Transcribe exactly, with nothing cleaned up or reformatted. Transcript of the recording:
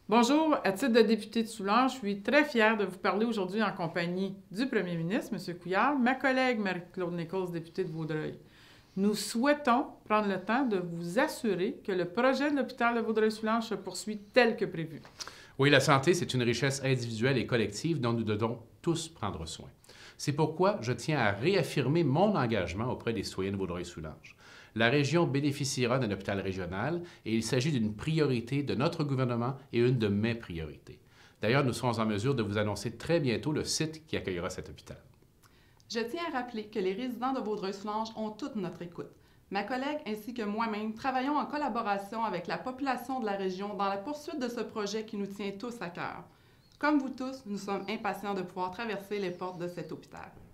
Bonjour, à titre de député de Soulanges, je suis très fière de vous parler aujourd'hui en compagnie du premier ministre, M. Couillard, ma collègue Marie-Claude Nichols, députée de Vaudreuil. Nous souhaitons prendre le temps de vous assurer que le projet de l'hôpital de Vaudreuil-Soulanges se poursuit tel que prévu. Oui, la santé, c'est une richesse individuelle et collective dont nous devons tous prendre soin. C'est pourquoi je tiens à réaffirmer mon engagement auprès des citoyens de Vaudreuil-Soulanges. La région bénéficiera d'un hôpital régional et il s'agit d'une priorité de notre gouvernement et une de mes priorités. D'ailleurs, nous serons en mesure de vous annoncer très bientôt le site qui accueillera cet hôpital. Je tiens à rappeler que les résidents de Vaudreuil-Soulanges ont toute notre écoute. Ma collègue ainsi que moi-même travaillons en collaboration avec la population de la région dans la poursuite de ce projet qui nous tient tous à cœur. Comme vous tous, nous sommes impatients de pouvoir traverser les portes de cet hôpital.